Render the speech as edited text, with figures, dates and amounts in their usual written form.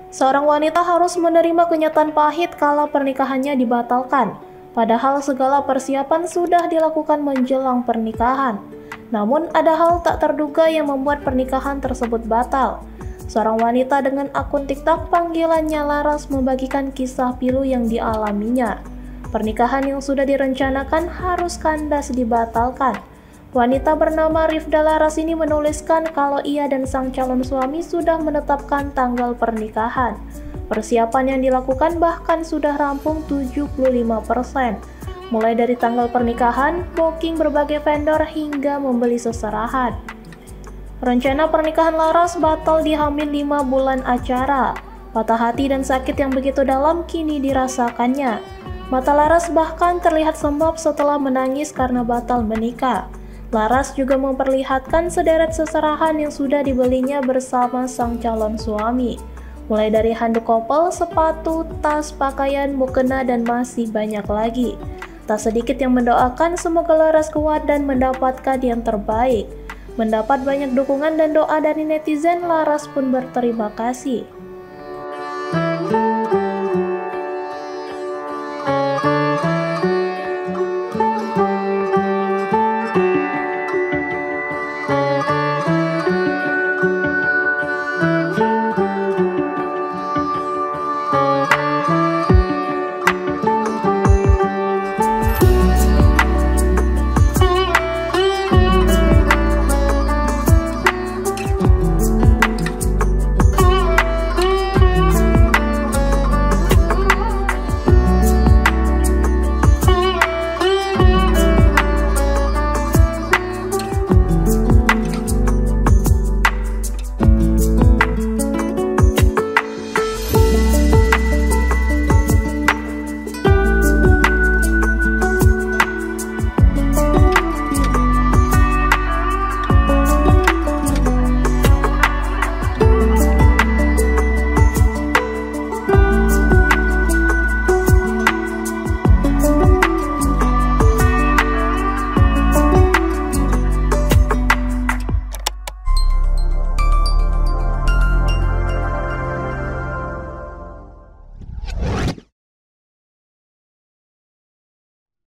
Seorang wanita harus menerima kenyataan pahit kala pernikahannya dibatalkan, padahal segala persiapan sudah dilakukan menjelang pernikahan. Namun ada hal tak terduga yang membuat pernikahan tersebut batal. Seorang wanita dengan akun TikTok panggilannya Laras membagikan kisah pilu yang dialaminya. Pernikahan yang sudah direncanakan harus kandas dibatalkan. Wanita bernama Rifda Laras ini menuliskan kalau ia dan sang calon suami sudah menetapkan tanggal pernikahan. Persiapan yang dilakukan bahkan sudah rampung 75%. Mulai dari tanggal pernikahan, booking berbagai vendor hingga membeli seserahan. Rencana pernikahan Laras batal di hamil 5 bulan acara. Patah hati dan sakit yang begitu dalam kini dirasakannya. Mata Laras bahkan terlihat sembab setelah menangis karena batal menikah. Laras juga memperlihatkan sederet seserahan yang sudah dibelinya bersama sang calon suami. Mulai dari handuk kopel, sepatu, tas, pakaian, mukena, dan masih banyak lagi. Tak sedikit yang mendoakan semoga Laras kuat dan mendapatkan yang terbaik. Mendapat banyak dukungan dan doa dari netizen, Laras pun berterima kasih.